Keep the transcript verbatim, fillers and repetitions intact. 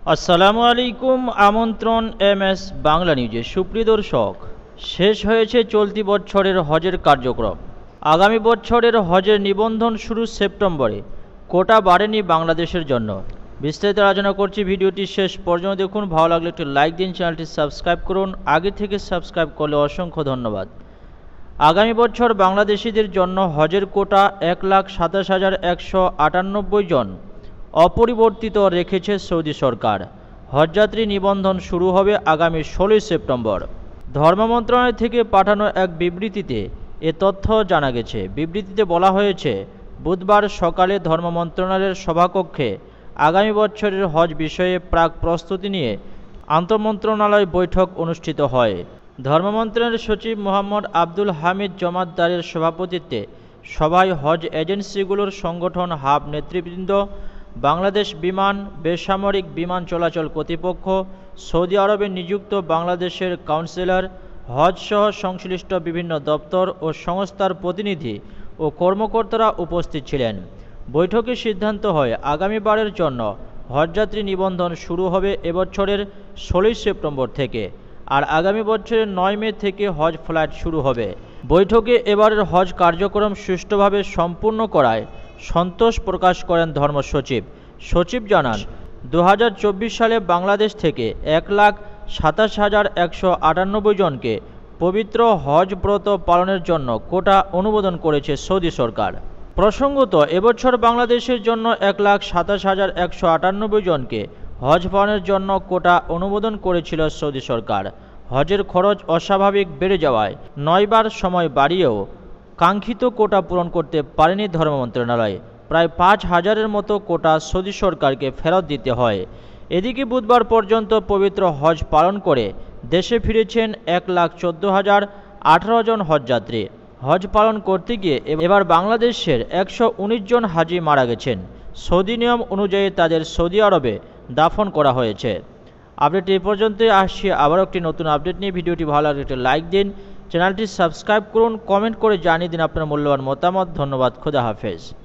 আসসালামু আলাইকুম। আমন্ত্রণ এম এস বাংলা নিউজে। সুপ্রিয় দর্শক, শেষ হয়েছে চলতি বছরের হজের কার্যক্রম। আগামী বছরের হজের নিবন্ধন শুরু সেপ্টেম্বরে। কোটা বাড়েনি বাংলাদেশের জন্য। বিস্তারিত আলোচনা করছি, ভিডিওটি শেষ পর্যন্ত দেখুন। ভালো লাগলে একটি লাইক দিন, চ্যানেলটি সাবস্ক্রাইব করুন। আগে থেকে সাবস্ক্রাইব করলে অসংখ্য ধন্যবাদ। আগামী বছর বাংলাদেশিদের জন্য হজের কোটা এক লাখ সাতাশ হাজার একশো আটানব্বই জন অপরিবর্তিত রেখেছে সৌদি সরকার। হজযাত্রী নিবন্ধন শুরু হবে আগামী ষোলোই সেপ্টেম্বর। ধর্ম মন্ত্রণালয় থেকে পাঠানো এক বিবৃতিতে এ তথ্য জানা গেছে। বিবৃতিতে বলা হয়েছে, বুধবার সকালে ধর্ম মন্ত্রণালয়ের সভাকক্ষে আগামী বছরের হজ বিষয়ে প্রাক প্রস্তুতি নিয়ে আন্তঃমন্ত্রণালয় বৈঠক অনুষ্ঠিত হয়। ধর্ম মন্ত্রণালয়ের সচিব মোহাম্মদ আব্দুল হামিদ জমাদ্দারের সভাপতিত্বে সভায় হজ এজেন্সিগুলোর সংগঠন হাব নেতৃবৃন্দ, বাংলাদেশ বিমান, বেসামরিক বিমান চলাচল কর্তৃপক্ষ, সৌদি আরবে নিযুক্ত বাংলাদেশের কাউন্সিলর, হজসহ সংশ্লিষ্ট বিভিন্ন দপ্তর ও সংস্থার প্রতিনিধি ও কর্মকর্তারা উপস্থিত ছিলেন। বৈঠকে সিদ্ধান্ত হয়, আগামীবারের জন্য হজযাত্রী নিবন্ধন শুরু হবে এবছরের ষোলোই সেপ্টেম্বর থেকে, আর আগামী বছরের নয় মে থেকে হজ ফ্লাইট শুরু হবে। বৈঠকে এবারের হজ কার্যক্রম সুষ্ঠুভাবে সম্পূর্ণ করায় সন্তোষ প্রকাশ করেন ধর্ম সচিব। সচিব জানান, দু হাজার চব্বিশ সালে বাংলাদেশ থেকে এক লাখ সাতাশ হাজার একশো আটানব্বই জনকে পবিত্র হজ ব্রত পালনের জন্য কোটা অনুমোদন করেছে সৌদি সরকার। প্রসঙ্গত, এবছর বাংলাদেশের জন্য এক লাখ সাতাশ হাজার একশো আটানব্বই জনকে হজ পালনের জন্য কোটা অনুমোদন করেছিল সৌদি সরকার। হজের খরচ অস্বাভাবিক বেড়ে যাওয়ায় নয়বার সময় বাড়িয়েও কাঙ্ক্ষিত কোটা পূরণ করতে পারেনি ধর্ম মন্ত্রণালয়। প্রায় পাঁচ হাজারের মতো কোটা সৌদি সরকারকে ফেরত দিতে হয়। এদিকে বুধবার পর্যন্ত পবিত্র হজ পালন করে দেশে ফিরেছেন এক লাখ চোদ্দ হাজার আঠারো জন হজযাত্রী। হজ পালন করতে গিয়ে এবার বাংলাদেশের একশো উনিশ জন হাজি মারা গেছেন। সৌদি নিয়ম অনুযায়ী তাদের সৌদি আরবে দাফন করা হয়েছে। আপডেট এই পর্যন্তই। আসছি আবার একটি নতুন আপডেট নিয়ে। ভিডিওটি ভালো লাগলে একটি লাইক দিন, চ্যানেলটি সাবস্ক্রাইব করুন, কমেন্ট করে জানিয়ে দিন আপনার মূল্যবান মতামত। ধন্যবাদ। খোদা হাফেজ।